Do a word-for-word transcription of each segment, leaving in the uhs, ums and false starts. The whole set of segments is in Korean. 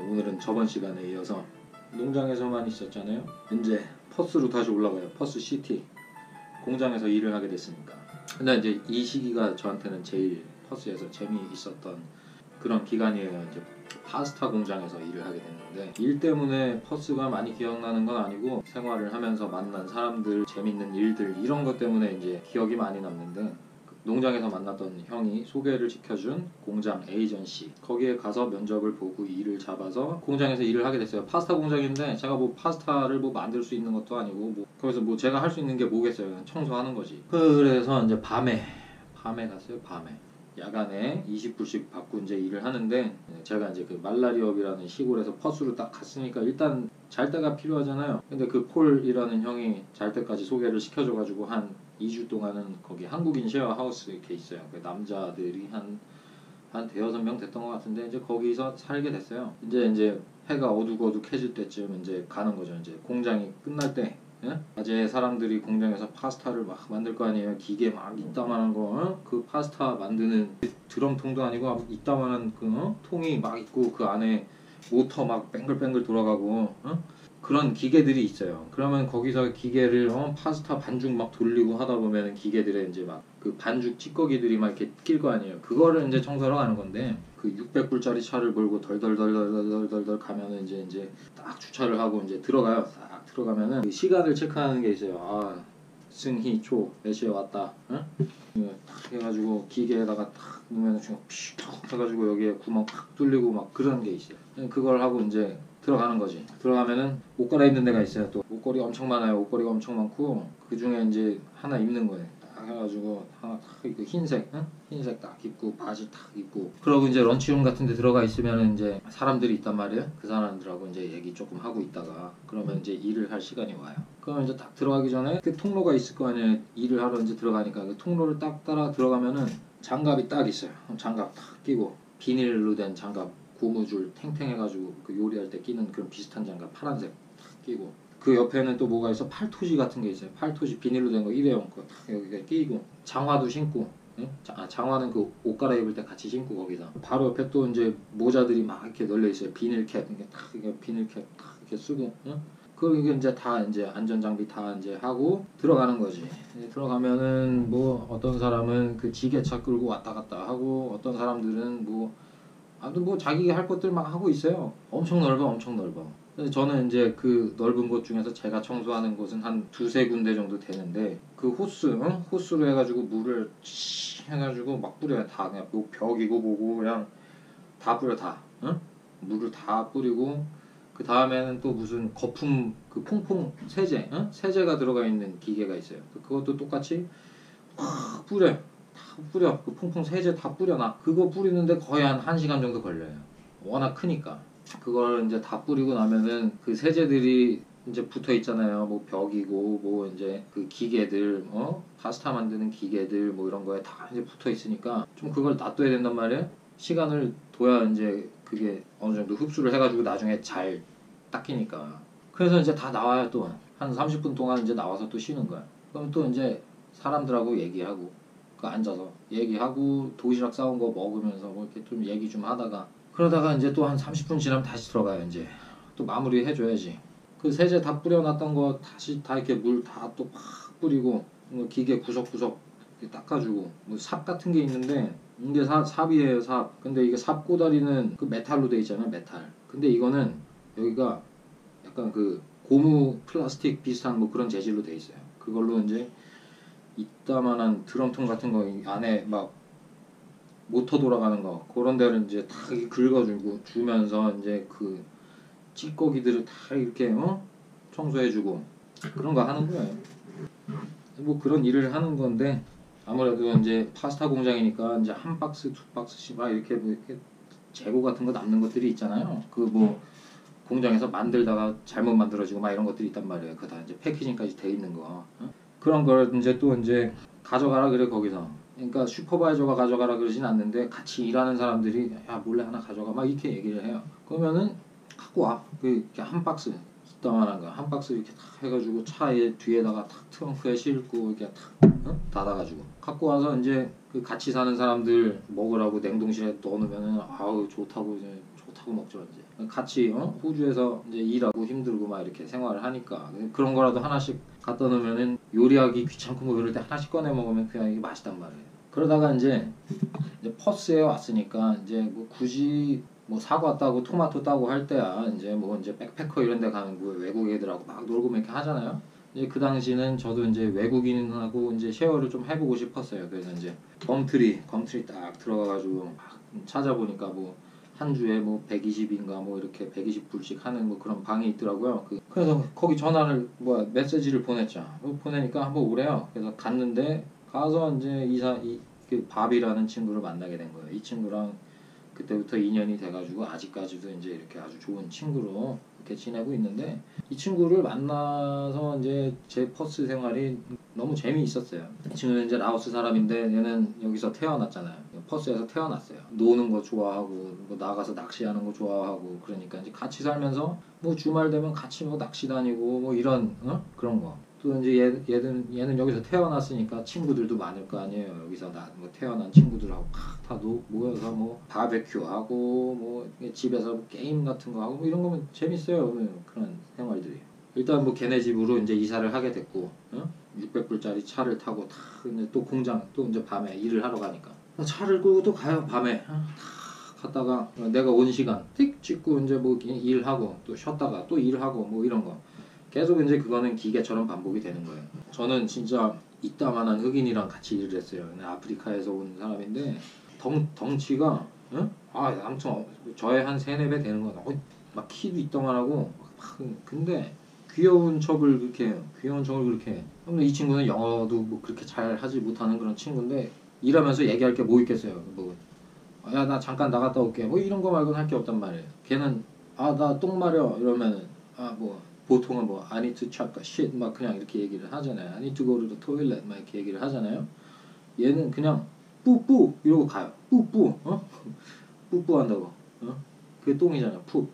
오늘은 저번 시간에 이어서 농장에서만 있었잖아요. 이제 퍼스로 다시 올라가요. 퍼스 시티 공장에서 일을 하게 됐으니까. 근데 이제 이 시기가 저한테는 제일 퍼스에서 재미있었던 그런 기간이에요. 이제 파스타 공장에서 일을 하게 됐는데, 일 때문에 퍼스가 많이 기억나는 건 아니고 생활을 하면서 만난 사람들, 재밌는 일들, 이런 것 때문에 이제 기억이 많이 남는데, 농장에서 만났던 형이 소개를 시켜준 공장 에이전시, 거기에 가서 면접을 보고 일을 잡아서 공장에서 일을 하게 됐어요. 파스타 공장인데 제가 뭐 파스타를 뭐 만들 수 있는 것도 아니고, 뭐 거기서 뭐 제가 할 수 있는 게 뭐겠어요. 그냥 청소하는 거지. 그래서 이제 밤에 밤에 갔어요. 밤에 야간에 이십 불씩 받고 이제 일을 하는데, 제가 이제 그 말라리업이라는 시골에서 퍼스로 딱 갔으니까 일단 잘 때가 필요하잖아요. 근데 그 폴이라는 형이 잘 때까지 소개를 시켜줘가지고 한 이 주 동안은 거기 한국인 쉐어하우스 이렇게 있어요. 그 남자들이 한 한 대여섯 명 됐던 것 같은데, 이제 거기서 살게 됐어요. 이제 이제 해가 어둑어둑해질 때쯤 이제 가는 거죠. 이제 공장이 끝날 때, 예? 낮에 사람들이 공장에서 파스타를 막 만들 거 아니에요. 기계 막 이따만한 거, 어? 그 파스타 만드는 드럼통도 아니고 이따만한 그 어? 통이 막 있고, 그 안에 모터 막 뱅글뱅글 돌아가고, 어? 그런 기계들이 있어요. 그러면 거기서 기계를 어? 파스타 반죽 막 돌리고 하다 보면 기계들에 이제 막 그 반죽 찌꺼기들이 막 이렇게 낄 거 아니에요. 그거를 이제 청소하러 가는 건데, 그 육백 불짜리 차를 몰고 덜덜덜덜덜덜덜 가면은 이제 이제 딱 주차를 하고 이제 들어가요. 딱 들어가면은 그 시간을 체크하는 게 있어요. 아, 승희 초 몇 시에 왔다. 응? 딱 해가지고 기계에다가 딱 넣으면 픽 해가지고 여기에 구멍 팍 뚫리고 막 그런 게 있어요. 그걸 하고 이제 들어가는 거지. 들어가면은 옷 갈아입는 데가 있어요. 또 옷걸이 엄청 많아요. 옷걸이가 엄청 많고, 그 중에 이제 하나 입는 거예요. 딱 해가지고 하나 딱 입고, 흰색, 응? 흰색 딱 입고 바지 딱 입고, 그러고 이제 런치룸 같은 데 들어가 있으면 이제 사람들이 있단 말이에요. 그 사람들하고 이제 얘기 조금 하고 있다가 그러면 이제 일을 할 시간이 와요. 그러면 이제 딱 들어가기 전에 그 통로가 있을 거 아니에요. 일을 하러 이제 들어가니까 그 통로를 딱 따라 들어가면은 장갑이 딱 있어요. 장갑 딱 끼고, 비닐로 된 장갑, 고무줄 탱탱해가지고 그 요리할 때 끼는 그런 비슷한 장갑 파란색 딱 끼고, 그 옆에는 또 뭐가 있어? 팔토시 같은 게 있어요. 팔토시 비닐로 된 거 일회용 거 딱 여기가 끼고, 장화도 신고, 응? 아, 장화는 그 옷 갈아입을 때 같이 신고, 거기다 바로 옆에 또 이제 모자들이 막 이렇게 널려 있어요. 비닐캡, 이게 딱 이게 비닐캡 딱 이렇게 쓰고, 응? 그 이게 이제 다 이제 안전 장비 다 이제 하고 들어가는 거지. 들어가면은 뭐 어떤 사람은 그 지게차 끌고 왔다 갔다 하고, 어떤 사람들은 뭐 아무튼 뭐 자기 할 것들 막 하고 있어요. 엄청 넓어, 엄청 넓어. 근데 저는 이제 그 넓은 곳 중에서 제가 청소하는 곳은 한 두세 군데 정도 되는데, 그 호스, 응? 호스로 해가지고 물을 치 해가지고 막 뿌려요. 다 그냥 뭐 벽이고 뭐고 그냥 다 뿌려 다. 응? 물을 다 뿌리고, 그 다음에는 또 무슨 거품, 그 퐁퐁 세제, 응? 세제가 들어가 있는 기계가 있어요. 그것도 똑같이 확 뿌려요. 다 뿌려. 그 퐁퐁 세제 다 뿌려놔. 그거 뿌리는데 거의 한 1시간 정도 걸려요. 워낙 크니까. 그걸 이제 다 뿌리고 나면은 그 세제들이 이제 붙어 있잖아요. 뭐 벽이고 뭐 이제 그 기계들, 어? 파스타 만드는 기계들 뭐 이런 거에 다 이제 붙어 있으니까 좀 그걸 놔둬야 된단 말이에요. 시간을 둬야 이제 그게 어느 정도 흡수를 해가지고 나중에 잘 닦이니까. 그래서 이제 다 나와요. 또 한 삼십 분 동안 이제 나와서 또 쉬는 거야. 그럼 또 이제 사람들하고 얘기하고, 그 앉아서 얘기하고 도시락 싸온 거 먹으면서 뭐 이렇게 좀 얘기 좀 하다가, 그러다가 이제 또 한 삼십 분 지나면 다시 들어가요. 이제 또 마무리 해줘야지. 그 세제 다 뿌려놨던 거 다시 다 이렇게 물 다 또 팍 뿌리고, 뭐 기계 구석구석 이렇게 닦아주고, 뭐 삽 같은 게 있는데 이게 사, 삽이에요, 삽. 근데 이게 삽 꼬다리는 그 메탈로 돼 있잖아요, 메탈. 근데 이거는 여기가 약간 그 고무 플라스틱 비슷한 뭐 그런 재질로 돼 있어요. 그걸로 이제 이따만한 드럼통 같은 거 안에 막 모터 돌아가는 거, 그런 데를 이제 다 긁어주고 주면서 이제 그 찌꺼기들을 다 이렇게 어? 청소해주고 그런 거 하는 거예요. 뭐 그런 일을 하는 건데, 아무래도 이제 파스타 공장이니까 이제 한 박스 두 박스씩 막 이렇게 뭐 이렇게 재고 같은 거 남는 것들이 있잖아요. 그 뭐 공장에서 만들다가 잘못 만들어지고 막 이런 것들이 있단 말이에요. 그거 다 이제 패키징까지 돼 있는 거, 어? 그런 걸 이제 또 이제 가져가라 그래, 거기서. 그러니까 슈퍼바이저가 가져가라 그러진 않는데, 같이 일하는 사람들이 야 몰래 하나 가져가 막 이렇게 얘기를 해요. 그러면은 갖고 와. 그 이렇게 한 박스 이따만한 거 한 박스 이렇게 탁 해가지고 차에 뒤에다가 탁 트렁크에 싣고 이렇게 탁 어? 닫아가지고 갖고 와서 이제 그 같이 사는 사람들 먹으라고 냉동실에 넣어놓으면은 아우 좋다고 이제 사고 먹죠 이제. 같이 어? 호주에서 이제 일하고 힘들고 막 이렇게 생활을 하니까 그런 거라도 하나씩 갖다 놓으면은 요리하기 귀찮고 뭐 이럴 때 하나씩 꺼내 먹으면 그냥 이게 맛있단 말이에요. 그러다가 이제, 이제 퍼스에 왔으니까 이제 뭐 굳이 뭐 사과 따고 토마토 따고 할 때야 이제 뭐 이제 백패커 이런 데 가는 거 외국 애들하고 막 놀고 막 이렇게 하잖아요. 이제 그 당시는 저도 이제 외국인하고 이제 쉐어를 좀 해보고 싶었어요. 그래서 이제 검트리, 검트리 딱 들어가가지고 막 찾아보니까 뭐 한 주에 뭐 백이십인가 뭐 이렇게 백이십 불씩 하는 뭐 그런 방이 있더라고요. 그 그래서 거기 전화를 뭐 메시지를 보냈죠. 보내니까 한번 오래요. 그래서 갔는데 가서 이제 이사 이 그 밥이라는 친구를 만나게 된 거예요. 이 친구랑 그때부터 인연이 돼가지고 아직까지도 이제 이렇게 아주 좋은 친구로 이렇게 지내고 있는데 이 친구를 만나서 이제 제 퍼스 생활이 너무 재미있었어요. 이 친구는 이제 라오스 사람인데 얘는 여기서 태어났잖아요. 퍼스에서 태어났어요. 노는 거 좋아하고 뭐 나가서 낚시하는 거 좋아하고 그러니까 이제 같이 살면서 뭐 주말 되면 같이 뭐 낚시 다니고 뭐 이런 어? 그런 거. 또 이제 얘, 얘는, 얘는 여기서 태어났으니까 친구들도 많을 거 아니에요. 여기서 나, 뭐 태어난 친구들하고 다 모여서 뭐 바베큐 하고 뭐 집에서 뭐 게임 같은 거 하고 뭐 이런 거면 재밌어요. 그런 생활들이. 일단 뭐 걔네 집으로 이제 이사를 하게 됐고 어? 육백 불짜리 차를 타고 다 이제 또 공장 또 이제 밤에 일을 하러 가니까 차를 끌고 또 가요. 밤에 어? 다 갔다가 내가 온 시간 띡 찍고 이제 뭐 일하고 또 쉬었다가 또 일하고 뭐 이런 거 계속 이제 그거는 기계처럼 반복이 되는 거예요. 저는 진짜 이따만한 흑인이랑 같이 일을 했어요. 아프리카에서 온 사람인데 덩, 덩치가 응? 아 아무튼 저의 한 세네 배 되는 거야. 어, 막 키도 이따만하고 막, 근데 귀여운 척을 그렇게 해요. 귀여운 척을 그렇게 해. 근데 이 친구는 영어도 뭐 그렇게 잘 하지 못하는 그런 친구인데 일하면서 얘기할 게 뭐 있겠어요. 뭐 야 나 잠깐 나갔다 올게 뭐 이런 거 말고는 할 게 없단 말이에요. 걔는 아 나 똥 마려 이러면은 아 뭐 보통은 뭐 I need to check a shit 막 그냥 이렇게 얘기를 하잖아요. I need to go to the toilet 막 이렇게 얘기를 하잖아요. 얘는 그냥 뿌뿌 이러고 가요. 뿌뿌 어? 뿌뿌 한다고 어? 그게 똥이잖아요. 푸.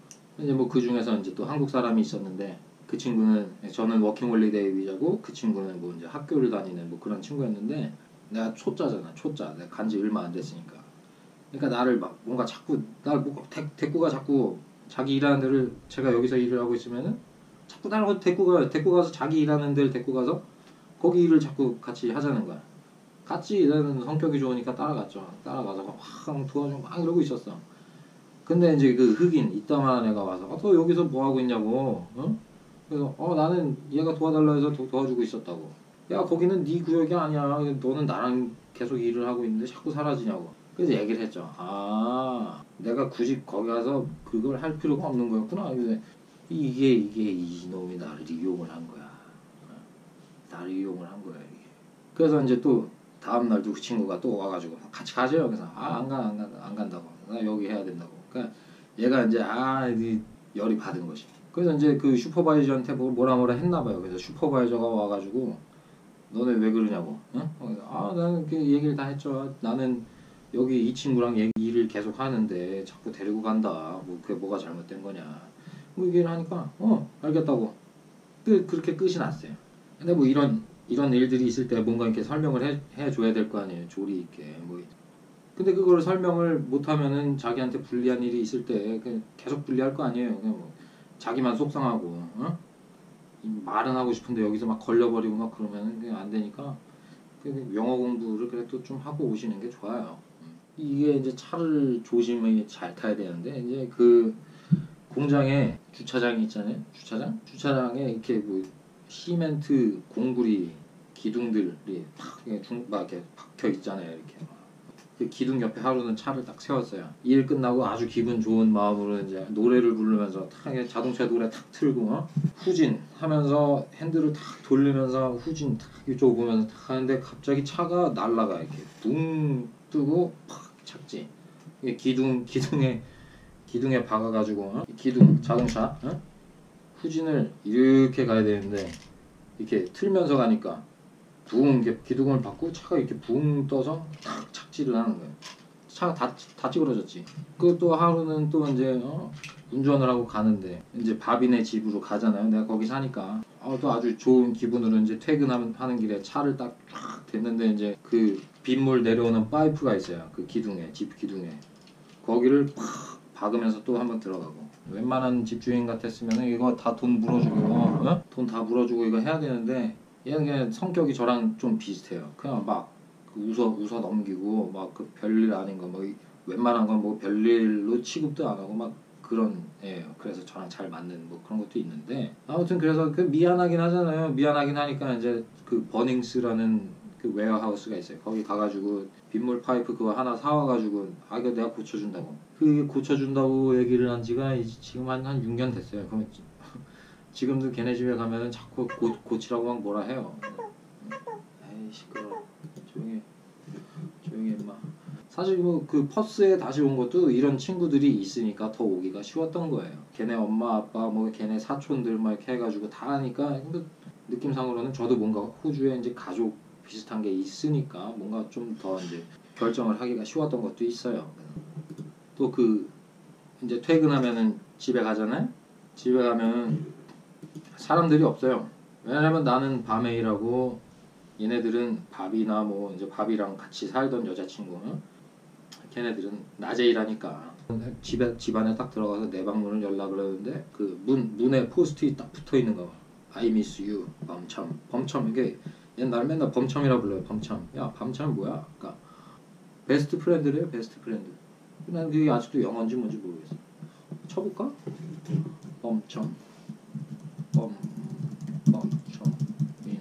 이제 뭐 그 중에서 이제 또 한국 사람이 있었는데 그 친구는 저는 워킹 홀리데이 위자고 그 친구는 뭐 이제 학교를 다니는 뭐 그런 친구였는데 내가 초짜잖아. 초짜. 내가 간지 얼마 안 됐으니까. 그러니까 나를 막 뭔가 자꾸 날 뭐 데리고 가 자꾸 자기 일하는 데를 제가 여기서 일을 하고 있으면은 자꾸 나를 데리고 가 데리고 가서 자기 일하는 데를 데리고 가서 거기 일을 자꾸 같이 하자는 거야. 같이 일하는 성격이 좋으니까 따라갔죠. 따라가서 막 도와주고 막 이러고 있었어. 근데 이제 그 흑인 이따만한 애가 와서 어, 너 여기서 뭐 하고 있냐고. 어? 그래서 어 나는 얘가 도와달라 해서 도, 도와주고 있었다고. 야 거기는 네 구역이 아니야. 너는 나랑 계속 일을 하고 있는데 자꾸 사라지냐고. 그래서 얘기를 했죠. 아 내가 굳이 거기 가서 그걸 할 필요가 없는 거였구나. 그래서 이게 이게 이놈이 나를 이용을 한 거야. 나를 이용을 한 거야 이게. 그래서 이제 또 다음 날도 그 친구가 또 와가지고 같이 가죠. 그래서 아 안 가 안 간 안 간다고. 나 여기 해야 된다고. 그러니까 얘가 이제 아 열이 받은 거지. 그래서 이제 그 슈퍼바이저한테 뭐 뭐라 뭐라 했나 봐요. 그래서 슈퍼바이저가 와가지고 너네 왜 그러냐고. 응? 아 나는 그 얘기를 다 했죠. 나는 여기 이 친구랑 얘기를 계속 하는데 자꾸 데리고 간다. 뭐 그게 뭐가 잘못된 거냐. 뭐 얘기를 하니까 어 알겠다고. 그 그렇게 끝이 났어요. 근데 뭐 이런 이런 일들이 있을 때 뭔가 이렇게 설명을 해 해줘야 될 거 아니에요. 조리 있게 뭐. 근데 그걸 설명을 못하면은 자기한테 불리한 일이 있을 때 그냥 계속 불리할 거 아니에요. 그냥 뭐 자기만 속상하고 어? 말은 하고 싶은데 여기서 막 걸려버리고 막 그러면 그냥 안 되니까 영어 공부를 그래도 좀 하고 오시는 게 좋아요. 이게 이제 차를 조심히 잘 타야 되는데 이제 그 공장에 주차장이 있잖아요. 주차장? 주차장에 이렇게 뭐 시멘트 공구리 기둥들이 팍 이렇게 박혀 있잖아요. 이렇게 그 기둥 옆에 하루는 차를 딱 세웠어요. 일 끝나고 아주 기분 좋은 마음으로 이제 노래를 부르면서 탁 자동차 노래 탁 틀고 어? 후진 하면서 핸들을 탁 돌리면서 후진 탁 이쪽 보면서 탁 하는데 갑자기 차가 날아가 이렇게 붕 뜨고 팍 착지. 이게 기둥 기둥에 기둥에 박아가지고 어? 기둥 자동차 어? 후진을 이렇게 가야 되는데 이렇게 틀면서 가니까 붕 이렇게 기둥을 받고 차가 이렇게 붕 떠서 탁 착지를 하는 거예요. 차가 다, 다 찌그러졌지. 그 또 하루는 또 이제 어? 운전을 하고 가는데 이제 바비네 집으로 가잖아요. 내가 거기 사니까 어, 또 아주 좋은 기분으로 이제 퇴근하는 하는 길에 차를 딱 쫙 댔는데 이제 그 빗물 내려오는 파이프가 있어요. 그 기둥에 집 기둥에 거기를 팍 박으면서 또 한번 들어가고. 웬만한 집주인 같았으면 이거 다 돈 물어주고 어? 돈 다 물어주고 이거 해야 되는데 얘는 그냥 성격이 저랑 좀 비슷해요. 그냥 막 웃어 웃어 넘기고 막 그 별일 아닌 거 뭐 웬만한 건 뭐 별일로 취급도 안 하고 막 그런 애예요. 그래서 저랑 잘 맞는 뭐 그런 것도 있는데 아무튼 그래서 그 미안하긴 하잖아요. 미안하긴 하니까 이제 그 버닝스라는 그 웨어하우스가 있어요. 거기 가가지고 빗물 파이프 그거 하나 사와가지고 아 이거 내가 고쳐준다고. 그게 고쳐준다고 얘기를 한 지가 이제 지금 한 한 육 년 됐어요. 그럼 지금도 걔네 집에 가면은 자꾸 고, 고치라고 막 뭐라 해요. 에이 시끄러. 조용히 조용히 임마. 사실 뭐 그 퍼스에 다시 온 것도 이런 친구들이 있으니까 더 오기가 쉬웠던 거예요. 걔네 엄마 아빠 뭐 걔네 사촌들 막 이렇게 해가지고 다 하니까 느낌상으로는 저도 뭔가 호주에 이제 가족 비슷한 게 있으니까 뭔가 좀 더 이제 결정을 하기가 쉬웠던 것도 있어요. 또 그 이제 퇴근하면은 집에 가잖아요. 집에 가면은 사람들이 없어요. 왜냐면 나는 밤에 일하고 얘네들은 밥이나 뭐 이제 밥이랑 같이 살던 여자친구는 걔네들은 낮에 일하니까 집에 집안에 딱 들어가서 내 방문을 열라 그러는데 그 문 문에 포스트잇 딱 붙어 있는 거. I miss you 범첨 범첨 이게 옛날 맨날 범첨이라 불러요. 범첨. 야 범첨 뭐야? 그러니까 베스트 프렌드래요. 베스트 프렌드. 난 그게 아직도 영어인지 뭔지 모르겠어. 쳐볼까? 범첨 범 범첨 인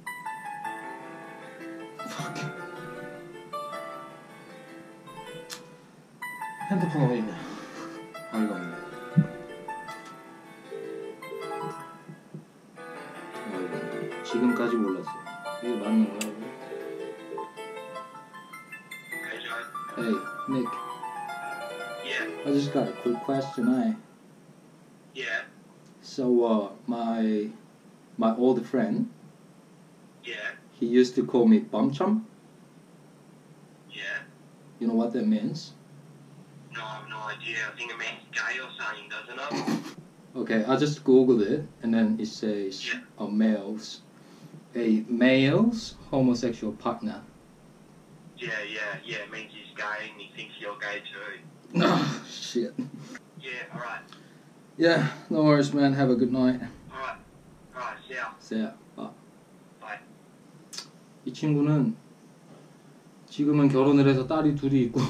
핸드폰 어디 있냐? 어이가 없네. 어이가 없네. 지금까지 몰랐어. 이게 맞는 거야? Hey, Nick. Yeah. I just got a quick question. I Yeah. so uh, my my old friend, Yeah. he used to call me Bumchum. Yeah. You know what that means? No, I have no idea. I think it means gay or something, doesn't it? Okay, I just googled it, and then it says Yeah. a male's a male's homosexual partner. Yeah, yeah, yeah. It means he's gay and he thinks you're gay too. Oh shit. Yeah. All right. Yeah, no worries, man. Have a good night. All right. All right. See ya. See ya. Bye. Bye. 이 친구는 지금은 결혼을 해서 딸이 둘이 있고,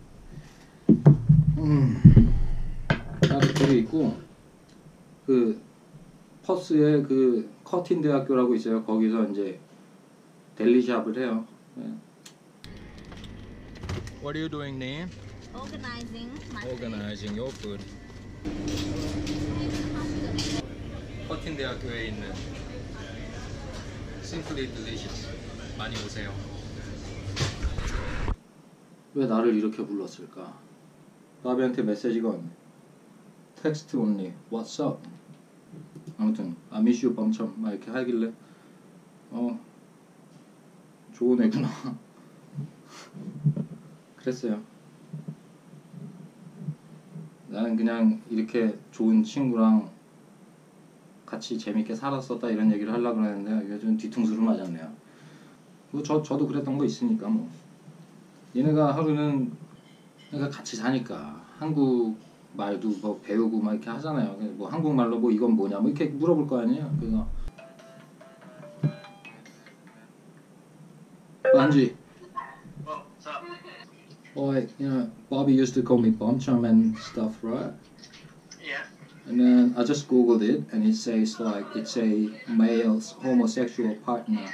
음, 딸이 둘이 있고, 그 퍼스에 그 커틴 대학교라고 있어요. 거기서 이제 델리샵을 해요. 네. What are you doing, Neem? Organizing my Organizing your food. 커틴 대학교에 있는 Simply Delicious. 많이 오세요. 왜 나를 이렇게 불렀을까? 나비한테 메시지가 왔네. Text only. What's up? 아무튼 I miss you 범첨 막 이렇게 하길래 어 좋은 애구나. 그랬어요. 나는 그냥 이렇게 좋은 친구랑 같이 재밌게 살았었다 이런 얘기를 하려고 그랬는데 요즘 뒤통수를 맞았네요. 뭐 저, 저도 그랬던 거 있으니까 뭐 얘네가 하루는 그러니까 같이 사니까 한국 말도 뭐 배우고 막 이렇게 하잖아요. 뭐 한국말로 뭐 이건 뭐냐 뭐 이렇게 물어볼 거 아니에요. 그래서 반지. Well, what's up? Like, you know, Bobby used to call me Bomchum and stuff, right? Yeah. And then I just googled it, and it says like it's a male's homosexual partner.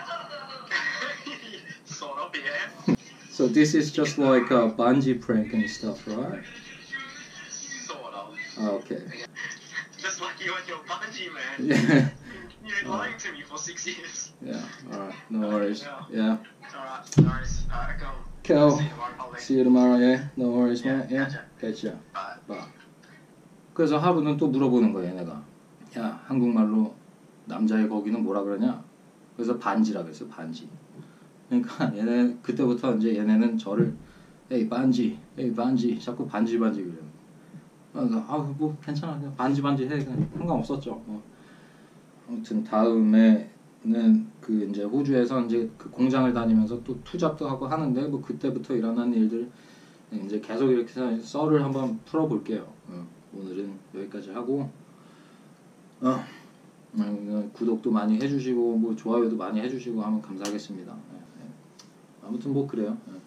Sort of, yeah. So this is just like a bungee prank and stuff, right? Sort of. Oh, okay. Just like you and your bungee, man. Yeah. You've been lying to me for six years. Yeah. All right. No worries. Yeah. Alright, no worries. Alright, cool. Cool. See you tomorrow, probably. See you tomorrow. Yeah. No worries, Yeah, man. Yeah. gotcha. Gotcha. Bye. Bye. 그래서 하루는 또 물어보는 거예요, 얘네가. 야, 한국말로 남자의 거기는 뭐라 그러냐? 그래서 반지라 그랬어요, 반지. 그러니까 얘네 그때부터 이제 얘네는 저를 에이 반지, 에이 반지, 자꾸 반지 반지 그래요. 그래서 아뭐 괜찮아, 그냥 반지 반지 해, 그냥 상관없었죠. 뭐. 아무튼 다음에는 그 이제 호주에서 이제 그 공장을 다니면서 또 투잡도 하고 하는데 뭐 그때부터 일어난 일들 이제 계속 이렇게 해서 썰을 한번 풀어볼게요. 어, 오늘은 여기까지 하고 어, 음, 구독도 많이 해주시고 뭐 좋아요도 많이 해주시고 하면 감사하겠습니다. 예, 예. 아무튼 뭐 그래요. 예.